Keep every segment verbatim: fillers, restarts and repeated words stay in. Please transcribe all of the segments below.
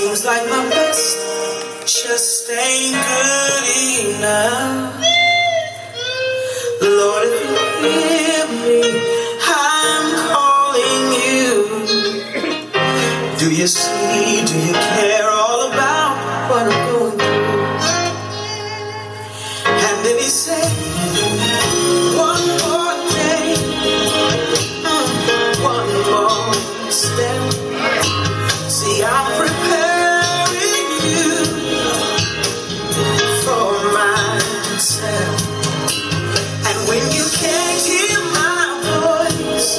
Seems like my best just ain't good enough. Lord, if you hear me, I'm calling you. Do you see, do you care all about what I'm going through? And then he said, one more day, one more step. See, I'm preparing you for myself. And when you can't hear my voice,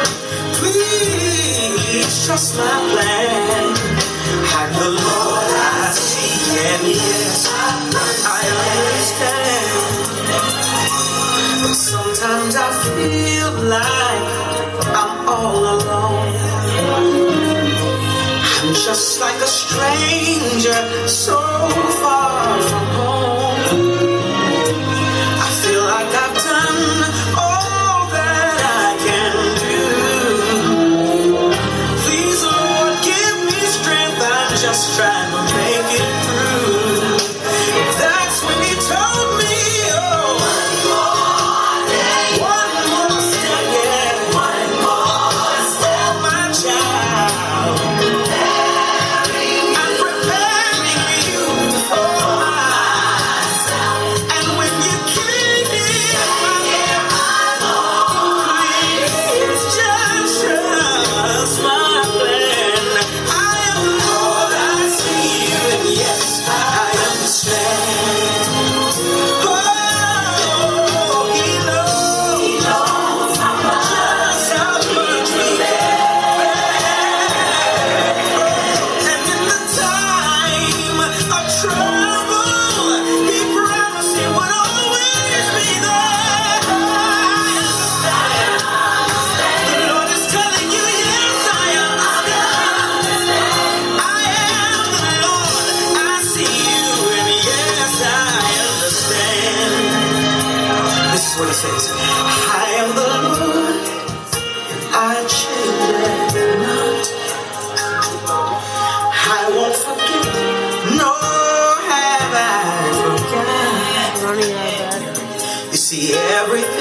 please trust my plan. And the Lord I see, and yes, I understand. But sometimes I feel like I'm all alone. I'm just like a stranger, so far from home. I feel like I've done all that I can do. Please, Lord, give me strength. I'm just trying to make it through. That's when he told me, oh, one more day, one more step, yeah, one more step, my child. I'm preparing you for myself. And when you can't hear my voice, please just trust my plan. I am the Lord, I see you, and yes, I understand. Oh, he knows, he knows how much, how much we care. And in the time of trouble, he promised he would always be there. The Lord is telling you, yes, I understand. I am the Lord, I see you, and yes, I understand. This is what he says. I am the Lord, I change not. I won't forget, nor have I forgotten. Running out of battery. You see, everything